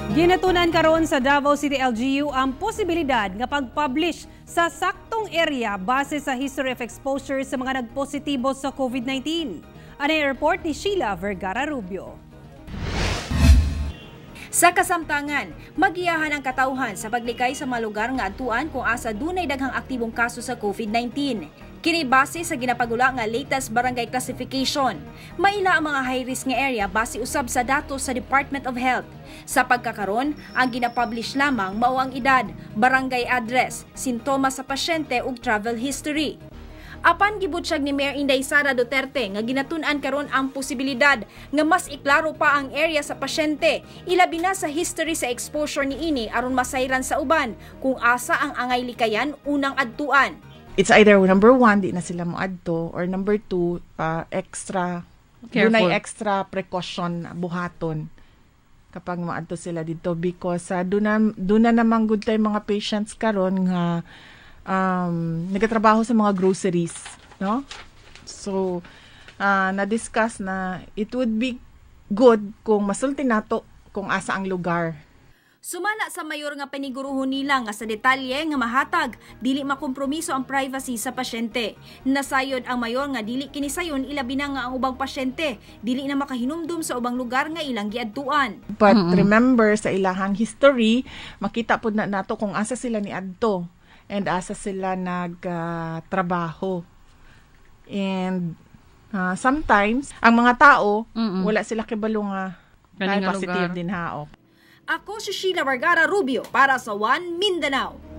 Ginatunan karon sa Davao City LGU ang posibilidad nga pag-publish sa saktong area base sa history of exposure sa mga nagpositibo sa COVID-19. Ano yung report ni Sheila Vergara Rubio. Sa kasamtangan, magiyahan ang katawhan sa paglikay sa mga lugar nga adtuan kung asa dunay daghang aktibong kaso sa COVID-19. Kini base sa ginapagula nga latest barangay classification. Maila ang mga high-risk nga area base usab sa datos sa Department of Health. Sa pagkakaron, ang ginapublish lamang mao ang edad, barangay address, sintomas sa pasyente ug travel history. Apan gibutyag ni Mayor Inday Sara Duterte nga ginatun-an karon ang posibilidad nga mas iklaro pa ang area sa pasyente, ilabi na sa history sa exposure niini aron masayran sa uban kung asa ang angay likayan unang adtuan. It's either number 1, di na sila moadto, or number 2, extra extra precaution buhaton kapag moadto sila dito because doon na namang good time mga patients karon nga nagatrabaho sa mga groceries, no? So na-discuss na it would be good kung masulti nato kung asa ang lugar. Sumala sa mayor nga paniguruhon nila nga sa detalye nga mahatag, dili makompromiso ang privacy sa pasyente. Nasayod ang mayor nga dili kini sayon ilabi na nga ang ubang pasyente, dili na makahinumdum sa ubang lugar nga ilang giadtuan. But remember sa ilahang history, makita pud na nato kung asa sila ni adto and asa sila nagtrabaho. And sometimes ang mga tao wala sila kibalo nga positive din hao. Ako si Sheila Vergara Rubio para sa One Mindanao.